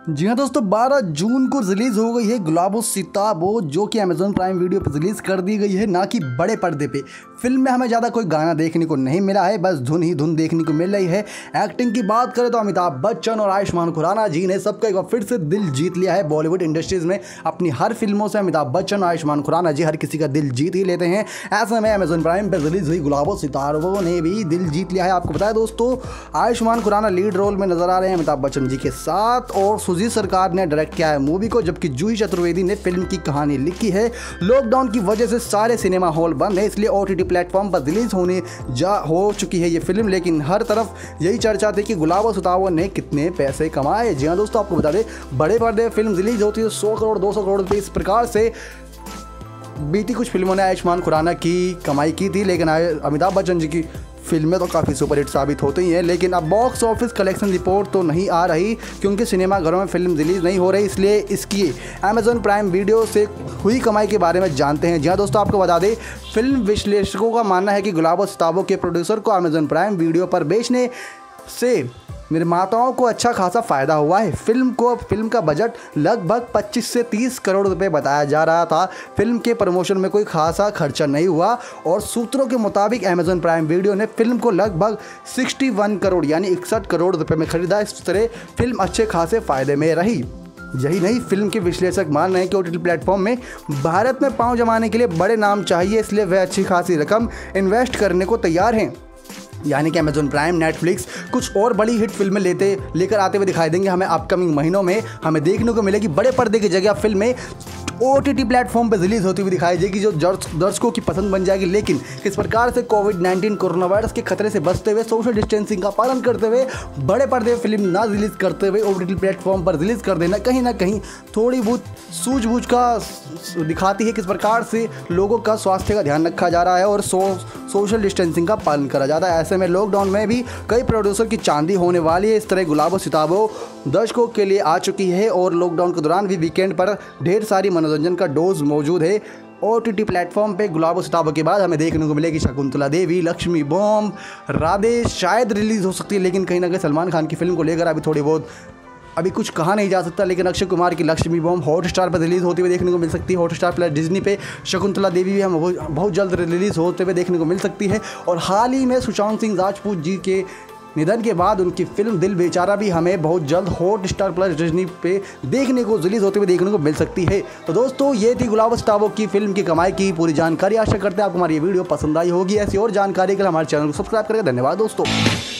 जी हाँ दोस्तों, 12 जून को रिलीज हो गई है गुलाबो सिताबो, जो कि अमेजॉन प्राइम वीडियो पर रिलीज कर दी गई है, ना कि बड़े पर्दे पे। फिल्म में हमें ज़्यादा कोई गाना देखने को नहीं मिला है, बस धुन ही धुन देखने को मिल रही है। एक्टिंग की बात करें तो अमिताभ बच्चन और आयुष्मान खुराना जी ने सबका एक बार फिर से दिल जीत लिया है। बॉलीवुड इंडस्ट्रीज में अपनी हर फिल्मों से अमिताभ बच्चन और आयुष्मान खुराना जी हर किसी का दिल जीत ही लेते हैं। ऐसे में अमेजॉन प्राइम पर रिलीज हुई गुलाबो सिताबो ने भी दिल जीत लिया है। आपको बताया दोस्तों, आयुष्मान खुराना लीड रोल में नजर आ रहे हैं अमिताभ बच्चन जी के साथ, और सुजीत सरकार ने डायरेक्ट किया है मूवी को, जबकि जूही चतुर्वेदी ने फिल्म की कहानी लिखी है। लॉकडाउन की वजह से सारे सिनेमा हॉल बंद है, इसलिए OTT प्लेटफॉर्म पर रिलीज होने हो चुकी है ये फिल्म। लेकिन हर तरफ यही चर्चा थी कि गुलाबो सिताबो ने कितने पैसे कमाए। जी हाँ दोस्तों, आपको बता दें, बड़े पर्दे फिल्म रिलीज होती है 100 करोड़ 200 करोड़ रुपये, इस प्रकार से बीती कुछ फिल्मों ने आयुष्मान खुराना की कमाई की थी, लेकिन अमिताभ बच्चन जी की फिल्में तो काफ़ी सुपरहिट साबित होती ही हैं। लेकिन अब बॉक्स ऑफिस कलेक्शन रिपोर्ट तो नहीं आ रही, क्योंकि सिनेमाघरों में फिल्म रिलीज़ नहीं हो रही, इसलिए इसकी अमेजॉन प्राइम वीडियो से हुई कमाई के बारे में जानते हैं। जी हाँ दोस्तों, आपको बता दें, फिल्म विश्लेषकों का मानना है कि गुलाबो सिताबो के प्रोड्यूसर को अमेजॉन प्राइम वीडियो पर बेचने से निर्माताओं को अच्छा खासा फ़ायदा हुआ है। फिल्म का बजट लगभग 25 से 30 करोड़ रुपए बताया जा रहा था। फिल्म के प्रमोशन में कोई खासा खर्चा नहीं हुआ, और सूत्रों के मुताबिक अमेजॉन प्राइम वीडियो ने फिल्म को लगभग 61 करोड़ यानी 61 करोड़ रुपए में खरीदा। इस तरह फिल्म अच्छे खासे फ़ायदे में रही। यही नहीं, फिल्म के विश्लेषक मान रहे हैं कि OTT प्लेटफॉर्म में भारत में पांव जमाने के लिए बड़े नाम चाहिए, इसलिए वे अच्छी खासी रकम इन्वेस्ट करने को तैयार हैं। यानी कि अमेजॉन प्राइम, नेटफ्लिक्स कुछ और बड़ी हिट फिल्में लेकर आते हुए दिखाई देंगे। हमें अपकमिंग महीनों में हमें देखने को मिलेगी बड़े पर्दे की जगह फिल्में OTT प्लेटफॉर्म पर रिलीज होती हुई दिखाई देगी, जो दर्शकों की पसंद बन जाएगी। लेकिन किस प्रकार से कोविड-19 कोरोना वायरस के खतरे से बचते हुए, सोशल डिस्टेंसिंग का पालन करते हुए, बड़े पर्दे फिल्म ना रिलीज करते हुए OTT प्लेटफॉर्म पर रिलीज कर देना कहीं ना कहीं थोड़ी बहुत सूझबूझ का दिखाती है किस प्रकार से लोगों का स्वास्थ्य का ध्यान रखा जा रहा है और सोशल डिस्टेंसिंग का पालन करा जाता है। ऐसे में लॉकडाउन में भी कई प्रोड्यूसर की चांदी होने वाली है। इस तरह गुलाबो सिताबो दर्शकों के लिए आ चुकी है, और लॉकडाउन के दौरान भी वीकेंड पर ढेर सारी मनोरंजन का डोज मौजूद है। OTT प्लेटफॉर्म पे गुलाबो सिताबो के बाद हमें देखने को मिलेगी शकुंतला देवी, लक्ष्मी बॉम्ब, राधे शायद रिलीज़ हो सकती है, लेकिन कहीं ना कहीं सलमान खान की फिल्म को लेकर अभी कुछ कहा नहीं जा सकता। लेकिन अक्षय कुमार की लक्ष्मी बॉम्ब हॉटस्टार पर रिलीज़ होते हुए देखने को मिल सकती है। हॉटस्टार प्लस डिज्नी पे शकुंतला देवी भी हमें बहुत जल्द रिलीज़ होते हुए देखने को मिल सकती है। और हाल ही में सुशांत सिंह राजपूत जी के निधन के बाद उनकी फिल्म दिल बेचारा भी हमें बहुत जल्द हॉटस्टार प्लस डिज्नी पे देखने को रिलीज़ होते हुए देखने को मिल सकती है। तो दोस्तों, ये थी गुलाबो सिताबो की फिल्म की कमाई की पूरी जानकारी। आशा करते हैं आपको हमारी ये वीडियो पसंद आई होगी। ऐसी और जानकारी के लिए हमारे चैनल को सब्सक्राइब करें। धन्यवाद दोस्तों।